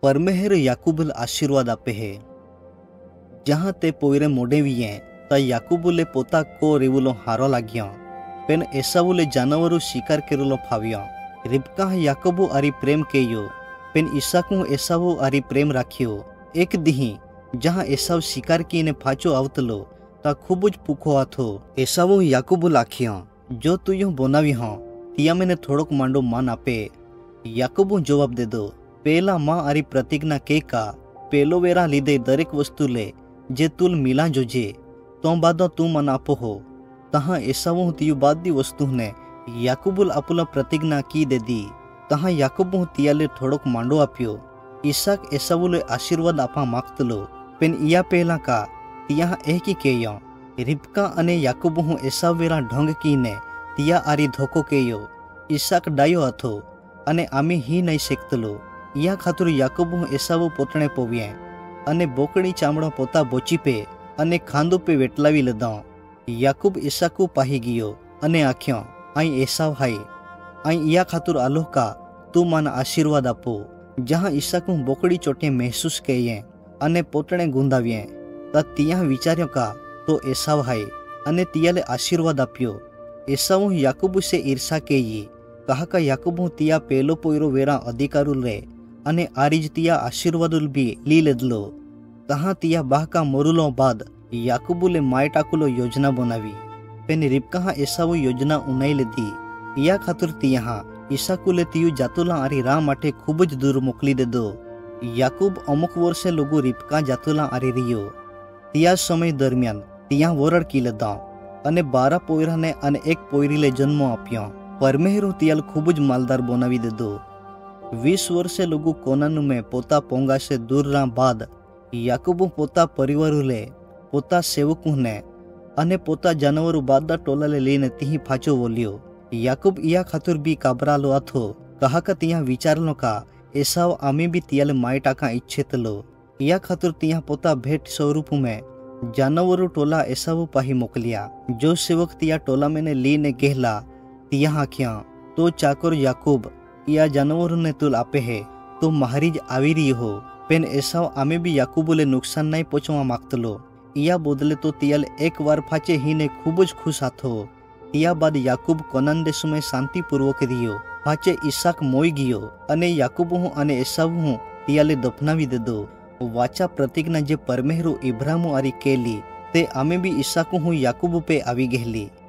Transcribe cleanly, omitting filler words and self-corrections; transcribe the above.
परमेहर याकूबल आशीर्वाद आपे है। जहाँ ते पोयरे मोडेवीए ता याकूबले पोता को रेवुलो हारो लाग्या पेन एसावुले जानवरु शिकार केरुलो फाविया। रिबका याकूबु आरी प्रेम केयो पेन इसाकु एसावु आरी प्रेम राखियो। एक दिही जहाँ एसाव शिकार की ने फाचो आवतलो ता खूबज पुखो आथो। एसावु याकूबु लाखिया जो तू यो बनावी हाँ तिया मैंने थोड़ोक मांडो मान आपे। याकूबु जवाब दे दो पेला माँ आरी प्रतिज्ञा के का पेलो वेरा लीधे दरेक वस्तु ले जे तुल मिला जोजे तो बादो तू मन आपो हो। तहाँ एसावु तियु बादी वस्तु ने याकूबुल आपुला प्रतिज्ञा की दे दी। तहाँ याकूबु तियाले थोड़ोक मांडो आप्यो। इसाक एसावुले आशीर्वाद आपा मागतलो पेन इया पेला का तिया एकी केयो। रिबका अने याकूबु एसाव वेरा ढोंग की ने तिया आरी धोको केयो। इसाक डायो अथो अने आमी ही नहीं शेकतलो। या खातुर याकूबु एसावु पोतणे पोव्ये अने बोकड़ी चामड़ो पोता बोची पे अने खांदू पे वेटलावी लदा। याकूब इसाकु पाही गयो अने आख्यो आई एसाव हाय आई या खातुर आलो का तू मन आशीर्वाद आपो। जहाँ इसाकु बोकड़ी चोटे महसूस कये अने पोतणे गुंदाव्ये ता तिया विचार्यो का तो एसाव हाय अने तियाले आशीर्वाद आप्यो। एसावु याकूबु से ईर्षा केयी कहा का याकूबु तिया पेलो पोयरो वेरा अधिकारुल रे अने आरिज तिया आशीर्वादुल भी ली लेदलो। तहाँ तिया बाह का मोरुलो बाद याकूबुले मायटाकुलो योजना बनावी पेन रिबका एसावु योजना उनाई लेदी। या खातुर तिया ईसाकुले तियु जातुला आरी रा माटे खूबज दूर मोकली दे दो। याकूब अमुक वर्षे लोगो रिबका जातुला आरी रियो। तिया समय दरमियान तिया वोरड़ की लदा अने 12 पोयरा ने अने एक पोयरीले जन्म आप्यो। परमेहरो तियाल खूबज मालदार बनावी दे दो। 20 वर्षे लोगो कोनानु में पोता पोंगा से दूर रा बाद याकूबु पोता परिवारुले पोता सेवकु ने अने पोता जानवरु बादा टोलाले लेने तिही फाचो वोलियो। याकूब इया खातुर भी काबरालो अथो कहा का तिया विचारलो का एसाव आमी भी तियाले मायटाका इच्छेतलो। इया खातुर तिया पोता भेट स्वरूप में जानवरु टोला एसावु पाही मोकलिया। जो सेवक तिया टोला में लीने गेहला तिया आख्या तो चाकर याकूब या जानवरों ने तुल आपे है तो महारीज आवी रही हो पेन एसाव आमे भी याकूबुले नुकसान नहीं पहुंचवा मागतलो। इया बदले तो तियाल एक बार फाचे ही ने खूबज खुश आथो। इया बाद याकूब कोनान देश में शांतिपूर्वक रियो। फाचे इसाक मोई गियो अने याकूबु अने एसावु तियाले दफनावी दे दो। वाचा प्रतिज्ञा जे परमेहरु इब्राहिमु आरी केली ते आमे भी इसाकु याकूब पे आवी गेहली।